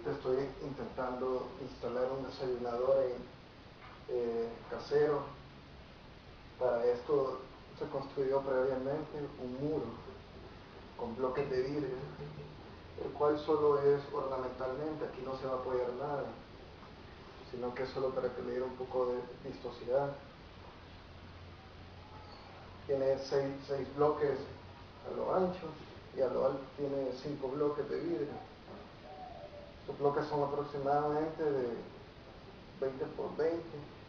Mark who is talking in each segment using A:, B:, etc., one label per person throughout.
A: estoy intentando instalar un desayunador casero. Para esto se construyó previamente un muro con bloques de vidrio, el cual solo es ornamentalmente. Aquí no se va a apoyar nada, sino que es solo para que le diera un poco de vistosidad. Tiene seis bloques a lo ancho y a lo alto tiene 5 bloques de vidrio. Los bloques son aproximadamente de 20 por 20.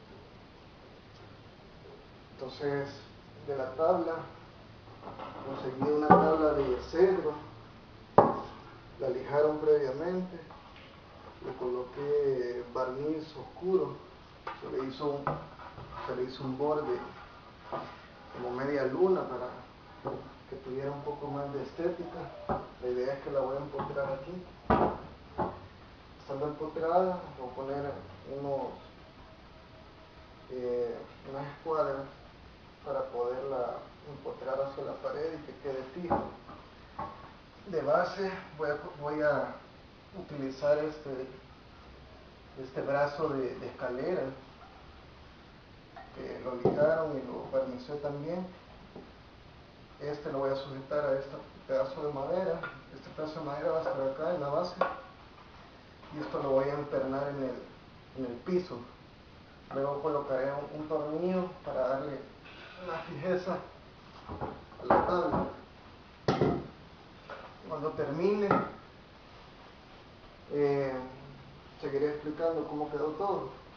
A: Entonces, de la tabla, conseguí una tabla de cedro, la lijaron previamente, le coloqué barniz oscuro, se le hizo un borde como media luna para que tuviera un poco más de estética. La idea es que la voy a empotrar aquí. Estando empotrada, voy a poner unas escuadras para poderla empotrar hacia la pared y que quede fija. De base voy a utilizar este brazo de escalera, que lo lijaron y lo barnicé también. Este lo voy a sujetar a este pedazo de madera. Este pedazo de madera va a estar acá en la base y esto lo voy a empernar en el piso. Luego colocaré un tornillo para darle una fijeza a la tabla. Cuando termine, seguiré explicando cómo quedó todo.